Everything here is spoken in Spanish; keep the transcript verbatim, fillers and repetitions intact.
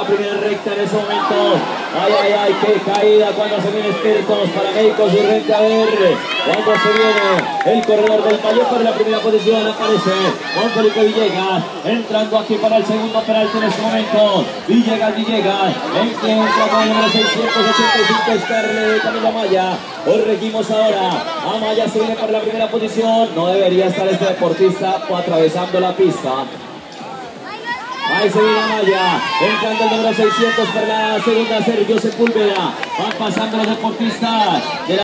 primera recta en ese momento. Ay, ay, ay, qué caída cuando se viene Espíritus para México, su rente a ver. Cuando se viene el corredor del mayor para la primera posición, aparece Juan Felipe Villegas, entrando aquí para el segundo penalti en este momento. Villegas, Villegas, encuentra con el número seiscientos ochenta y cinco, Scarlett Camilo Amaya. Corregimos ahora, Amaya se viene para la primera posición. No debería estar este deportista atravesando la pista. Ahí se viene Amaya, entrando el número seiscientos para la segunda, Sergio Sepúlveda. Van pasando los deportistas de la